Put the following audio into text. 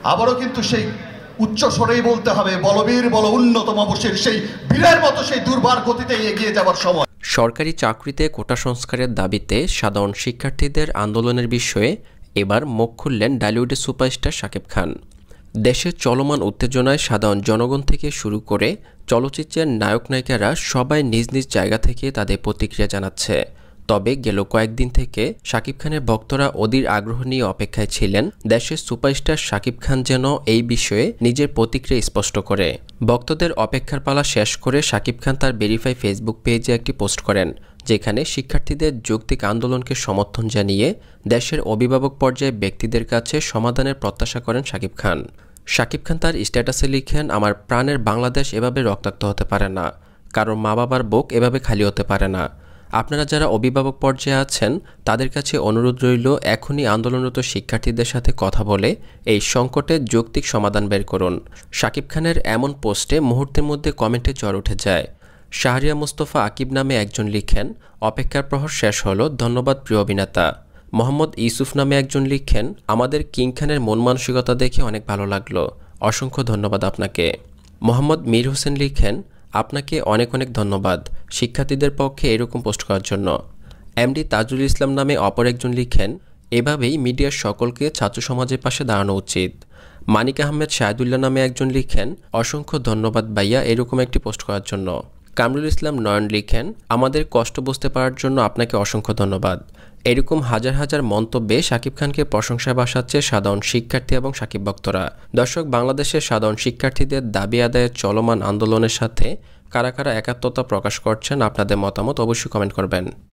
আবারও কিন্তু সেই উচ্চ স্বরেই বলতে হবে, বলবীর বল উন্নতম অবশ্যই সেই বীরের মতো সেই দুর্বার গতিতে এগিয়ে যাওয়ার সময়। সরকারি চাকরিতে কোটা সংস্কারের দাবিতে সাধারণ শিক্ষার্থীদের আন্দোলনের বিষয়ে এবার মুখ খুললেন ঢালিউডের সুপারস্টার শাকিব খান। দেশের চলমান উত্তেজনায় সাধারণ জনগণ থেকে শুরু করে চলচ্চিত্রের নায়ক নায়িকারা সবাই নিজ নিজ জায়গা থেকে তাদের প্রতিক্রিয়া জানাচ্ছে। তবে গেল কয়েকদিন থেকে শাকিব খানের ভক্তরা অধীর আগ্রহ নিয়ে অপেক্ষায় ছিলেন দেশের সুপারস্টার শাকিব খান যেন এই বিষয়ে নিজের প্রতিক্রিয়া স্পষ্ট করে। ভক্তদের অপেক্ষার পালা শেষ করে শাকিব খান তার ভেরিফাই ফেসবুক পেজে একটি পোস্ট করেন, যেখানে শিক্ষার্থীদের যৌক্তিক আন্দোলনকে সমর্থন জানিয়ে দেশের অভিভাবক পর্যায়ে ব্যক্তিদের কাছে সমাধানের প্রত্যাশা করেন শাকিব খান। শাকিব খান তার স্ট্যাটাসে লিখেন, আমার প্রাণের বাংলাদেশ এভাবে রক্তাক্ত হতে পারে না, কারণ মা বাবার বুক এভাবে খালি হতে পারে না। আপনারা যারা অভিভাবক পর্যায়ে আছেন তাদের কাছে অনুরোধ রইল, এখনই আন্দোলনরত শিক্ষার্থীদের সাথে কথা বলে এই সংকটের যৌক্তিক সমাধান বের করুন। শাকিব খানের এমন পোস্টে মুহূর্তের মধ্যে কমেন্টে জ্বর উঠে যায়। শাহরিয়া মুস্তফা আকিব নামে একজন লিখেন, অপেক্ষার প্রহর শেষ হলো, ধন্যবাদ প্রিয় অভিনেতা। মোহাম্মদ ইউসুফ নামে একজন লিখেন, আমাদের কিং খানের মন মানসিকতা দেখে অনেক ভালো লাগলো, অসংখ্য ধন্যবাদ আপনাকে। মোহাম্মদ মীর হোসেন লিখেন, আপনাকে অনেক অনেক ধন্যবাদ শিক্ষার্থীদের পক্ষে এরকম পোস্ট করার জন্য। এমডি তাজুল ইসলাম নামে অপর একজন লিখেন, এভাবেই মিডিয়ার সকলকে ছাত্র সমাজের পাশে দাঁড়ানো উচিত। মানিক আহমেদ শাহেদুল্লাহ নামে একজন লিখেন, অসংখ্য ধন্যবাদ ভাইয়া এরকম একটি পোস্ট করার জন্য। কামরুল ইসলাম নয়ন লিখেন, আমাদের কষ্ট বুঝতে পারার জন্য আপনাকে অসংখ্য ধন্যবাদ। এরকম হাজার হাজার মন্তব্যে শাকিব খানকে প্রশংসায় ভাসাচ্ছে সাধারণ শিক্ষার্থী এবং শাকিব ভক্তরা। দর্শক, বাংলাদেশের সাধারণ শিক্ষার্থীদের দাবি আদায়ের চলমান আন্দোলনের সাথে কারা কারা একাত্মতা প্রকাশ করছেন, আপনাদের মতামত অবশ্যই কমেন্ট করবেন।